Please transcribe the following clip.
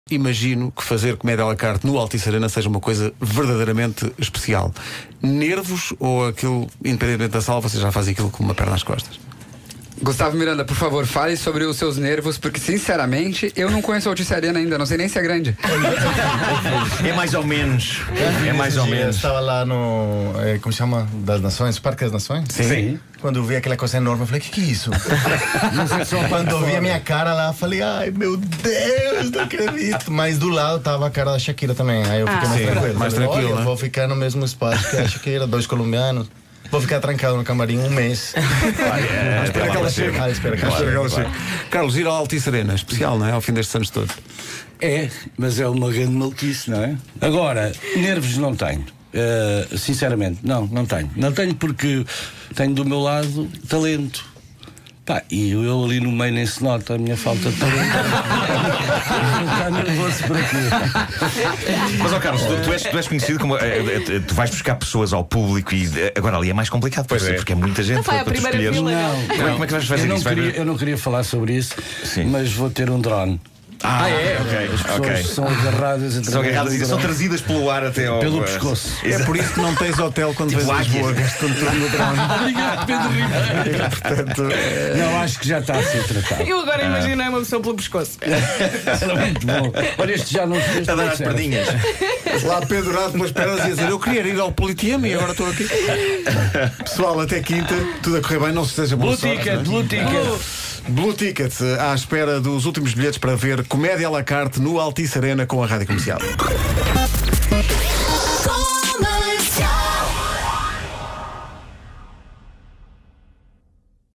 Imagino que fazer comédia à la carte no Altice Arena seja uma coisa verdadeiramente especial. Nervos ou aquilo, independentemente da sala, você já faz aquilo com uma perna às costas? Gustavo Miranda, por favor, fale sobre os seus nervos, porque sinceramente eu não conheço a Altice Arena ainda, não sei nem se é grande. É mais ou menos. É mais ou menos. Eu estava lá no. Como se chama? Das Nações? Parque das Nações? Sim. Quando eu vi aquela coisa enorme, eu falei: que é isso? Quando eu vi a minha cara lá, eu falei: ai meu Deus, não acredito. Mas do lado tava a cara da Shakira também. Aí eu fiquei mais tranquilo. Mais tranquilo, olha, né? vou ficar no mesmo espaço que a Shakira, 2 colombianos. Vou ficar trancado no camarim 1 mês. Espera que ela chegue. Espera que ela chegue. Carlos, ir ao Altice Arena, especial, não é? Ao fim destes anos todos. É, mas é uma grande maluquice, não é? Agora, nervos não tenho. Sinceramente, não tenho. Não tenho porque tenho do meu lado talento. Pá, e eu ali no meio nem se nota a minha falta de talento. Não está nervoso por aqui. Mas, ó Carlos, tu és conhecido como. Tu vais buscar pessoas ao público e agora ali é mais complicado, porque é muita gente vai à para tu primeira escolheres. fila, Como é que vais fazer isso? Eu não queria falar sobre isso, Sim. mas vou ter um drone. As pessoas são agarradas e são trazidas pelo ar até ao. pelo pescoço. É por isso que não tens hotel quando vens a Lisboa, gastando tudo no drone. Obrigado, Pedro Ribeiro. Portanto, Não, acho que já está a ser tratado. Eu agora imaginei uma pessoa pelo pescoço. Era muito bom. Olha, este já não fez. A dar as perdinhas. lá pendurado pelas pernas e a dizer: eu queria ir ao Politeama e agora estou aqui. Pessoal, até quinta, tudo a correr bem, não se esteja bom. Blue Ticket. Blue Ticket, à espera dos últimos bilhetes para ver comédia à la carte no Altice Arena com a Rádio Comercial.